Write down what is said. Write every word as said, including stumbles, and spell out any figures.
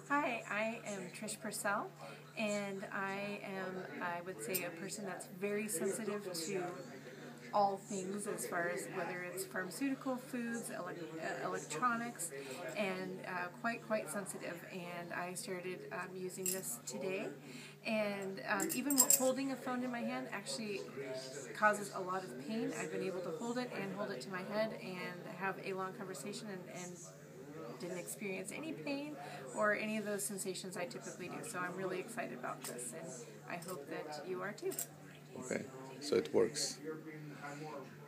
Hi, I am Trish Purcell, and I am, I would say, a person that's very sensitive to all things as far as whether it's pharmaceutical, foods, ele uh, electronics, and uh, quite, quite sensitive. And I started um, using this today, and um, even holding a phone in my hand actually causes a lot of pain. I've been able to hold it and hold it to my head and have a long conversation and, and didn't experience any pain or any of those sensations I typically do. So I'm really excited about this, and I hope that you are too. Okay, so it works.